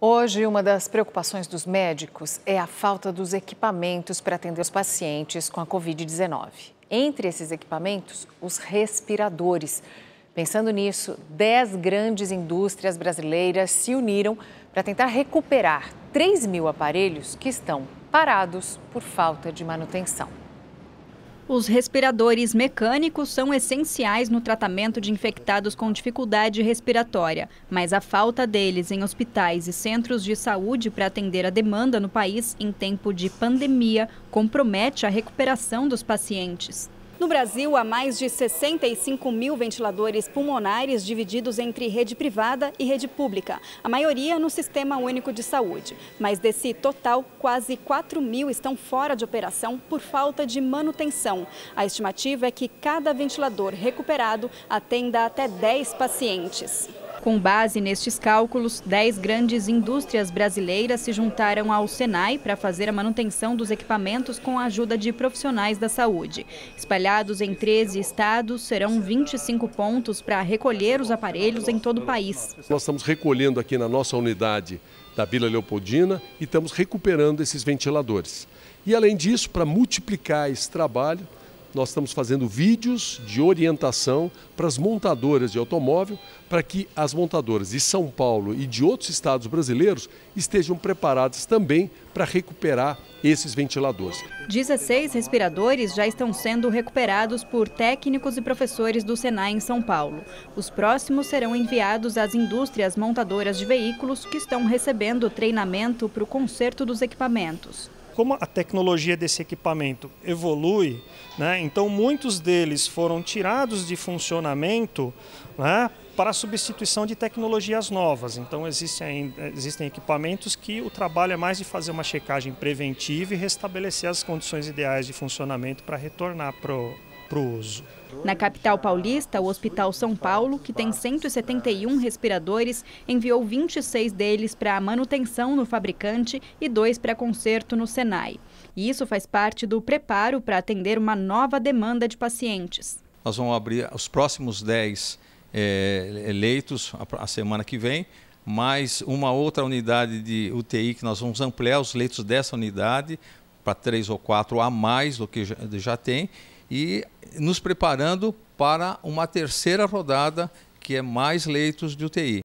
Hoje, uma das preocupações dos médicos é a falta dos equipamentos para atender os pacientes com a Covid-19. Entre esses equipamentos, os respiradores. Pensando nisso, 10 grandes indústrias brasileiras se uniram para tentar recuperar 3.000 aparelhos que estão parados por falta de manutenção. Os respiradores mecânicos são essenciais no tratamento de infectados com dificuldade respiratória, mas a falta deles em hospitais e centros de saúde para atender a demanda no país em tempo de pandemia compromete a recuperação dos pacientes. No Brasil, há mais de 65 mil ventiladores pulmonares divididos entre rede privada e rede pública, a maioria no Sistema Único de Saúde. Mas desse total, quase 4.000 estão fora de operação por falta de manutenção. A estimativa é que cada ventilador recuperado atenda até 10 pacientes. Com base nestes cálculos, 10 grandes indústrias brasileiras se juntaram ao Senai para fazer a manutenção dos equipamentos com a ajuda de profissionais da saúde. Espalhados em 13 estados, serão 25 pontos para recolher os aparelhos em todo o país. Nós estamos recolhendo aqui na nossa unidade da Vila Leopoldina e estamos recuperando esses ventiladores. E além disso, para multiplicar esse trabalho, nós estamos fazendo vídeos de orientação para as montadoras de automóvel, para que as montadoras de São Paulo e de outros estados brasileiros estejam preparadas também para recuperar esses ventiladores. 16 respiradores já estão sendo recuperados por técnicos e professores do Senai em São Paulo. Os próximos serão enviados às indústrias montadoras de veículos que estão recebendo treinamento para o conserto dos equipamentos. Como a tecnologia desse equipamento evolui, então muitos deles foram tirados de funcionamento para a substituição de tecnologias novas. Então existem equipamentos que o trabalho é mais de fazer uma checagem preventiva e restabelecer as condições ideais de funcionamento para retornar para o uso. Na capital paulista, o Hospital São Paulo, que tem 171 respiradores, enviou 26 deles para manutenção no fabricante e 2 para conserto no Senai. E isso faz parte do preparo para atender uma nova demanda de pacientes. Nós vamos abrir os próximos 10 leitos a semana que vem, mais uma outra unidade de UTI que nós vamos ampliar os leitos dessa unidade para 3 ou 4 a mais do que já tem, e nos preparando para uma terceira rodada, que é mais leitos de UTI.